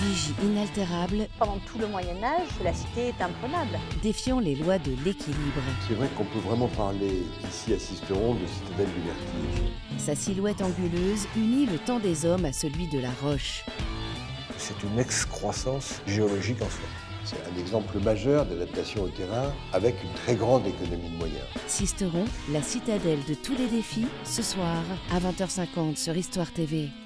vigie inaltérable, Pendant tout le Moyen-Âge, la cité est imprenable. défiant les lois de l'équilibre. C'est vrai qu'on peut vraiment parler ici à Sisteron de citadelle du vertige. Sa silhouette anguleuse unit le temps des hommes à celui de la roche. C'est une excroissance géologique en soi. C'est un exemple majeur d'adaptation au terrain avec une très grande économie de moyens. Sisteron, la citadelle de tous les défis, ce soir à 20h50 sur Histoire TV.